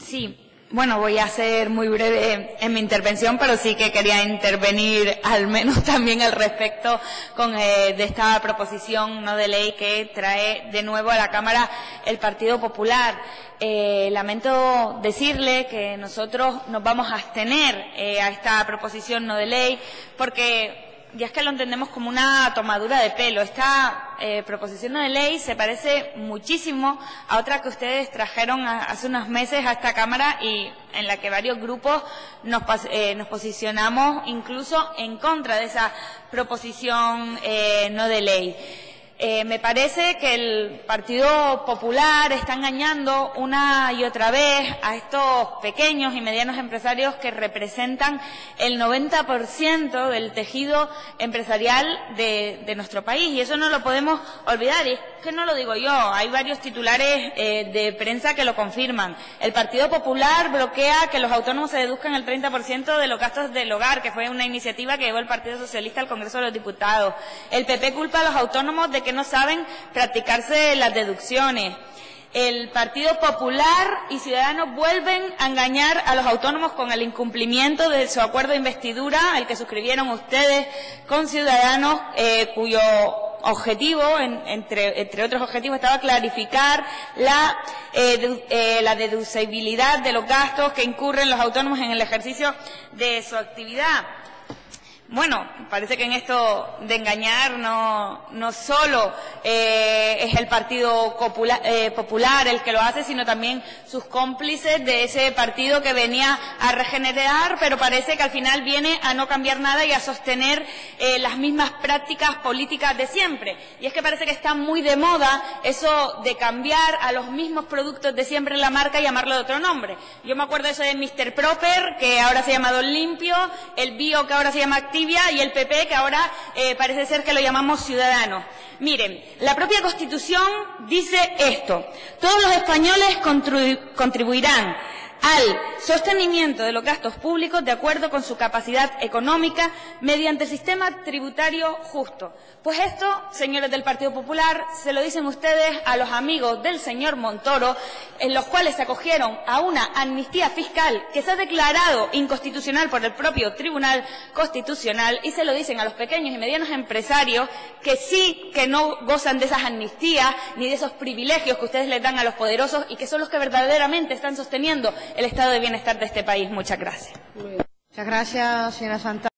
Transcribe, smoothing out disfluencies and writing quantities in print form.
Sí. Bueno, voy a ser muy breve en mi intervención, pero sí que quería intervenir al menos también al respecto de esta proposición no de ley que trae de nuevo a la Cámara el Partido Popular. Lamento decirle que nosotros nos vamos a abstener a esta proposición no de ley porque ya es que lo entendemos como una tomadura de pelo. Esta proposición de ley se parece muchísimo a otra que ustedes trajeron hace unos meses a esta Cámara y en la que varios grupos nos posicionamos incluso en contra de esa proposición no de ley. Me parece que el Partido Popular está engañando una y otra vez a estos pequeños y medianos empresarios que representan el 90% del tejido empresarial de nuestro país. Y eso no lo podemos olvidar. Y es que no lo digo yo, hay varios titulares de prensa que lo confirman. El Partido Popular bloquea que los autónomos se deduzcan el 30% de los gastos del hogar, que fue una iniciativa que llevó el Partido Socialista al Congreso de los Diputados. El PP culpa a los autónomos de que no saben practicarse las deducciones. El Partido Popular y Ciudadanos vuelven a engañar a los autónomos con el incumplimiento de su acuerdo de investidura, el que suscribieron ustedes con Ciudadanos, cuyo objetivo, entre otros objetivos, estaba clarificar la deducibilidad de los gastos que incurren los autónomos en el ejercicio de su actividad. Bueno, parece que en esto de engañar no solo es el Partido Popular el que lo hace, sino también sus cómplices de ese partido que venía a regenerar, pero parece que al final viene a no cambiar nada y a sostener las mismas prácticas políticas de siempre. Y es que parece que está muy de moda eso de cambiar a los mismos productos de siempre en la marca y llamarlo de otro nombre. Yo me acuerdo eso de Mr. Proper, que ahora se llama Don Limpio, el Bio, que ahora se llama Activia, y el PP, que ahora parece ser que lo llamamos Ciudadanos. Miren, la propia Constitución dice esto: todos los españoles contribuirán al sostenimiento de los gastos públicos de acuerdo con su capacidad económica mediante el sistema tributario justo. Pues esto, señores del Partido Popular, se lo dicen ustedes a los amigos del señor Montoro, en los cuales se acogieron a una amnistía fiscal que se ha declarado inconstitucional por el propio Tribunal Constitucional, y se lo dicen a los pequeños y medianos empresarios que no gozan de esas amnistías ni de esos privilegios que ustedes les dan a los poderosos y que son los que verdaderamente están sosteniendo el estado de bienestar de este país. Muchas gracias. Muchas gracias, señora Santana.